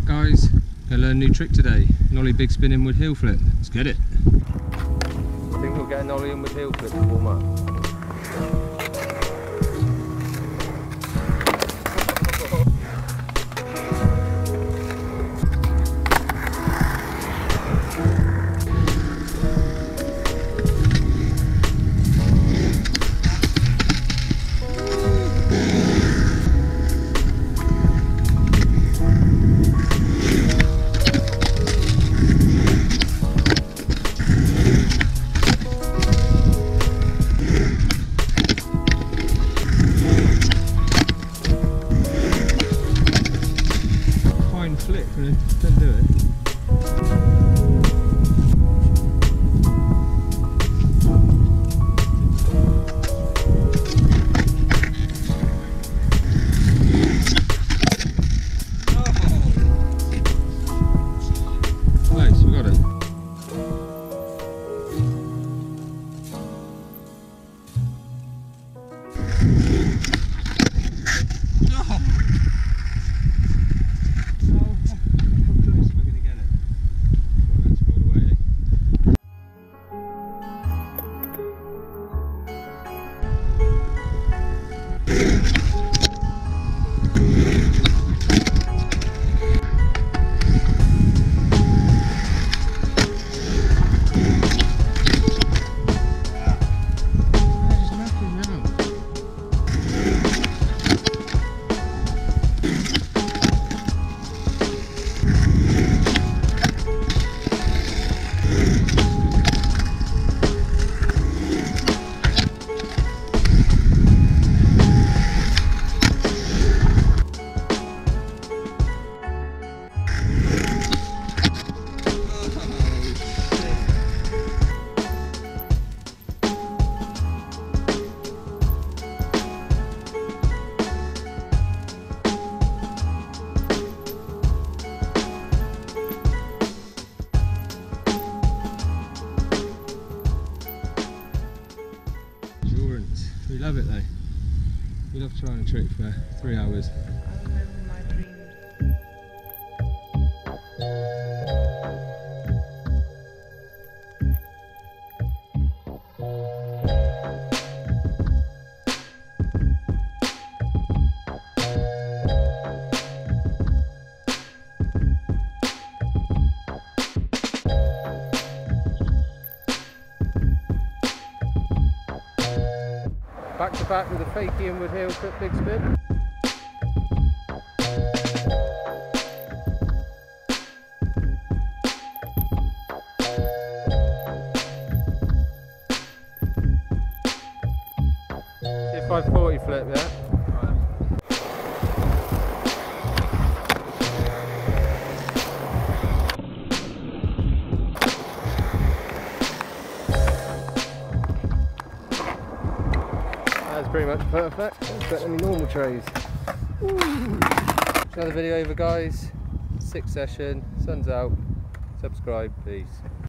guys, gonna learn a new trick today. Nollie big spin inward heel flip. Let's get it. I think we'll get a nollie inward heel flip to warm up. Flip and then do it. Nice, we got it. We love it though. We love trying a trick for 3 hours. I remember my dreams. Back to back with a fakey inward heel flip big spin. See a 540 flip, yeah? That's pretty much perfect. It's better than normal trays. Another video over guys. 6th session. Sun's out. Subscribe, peace.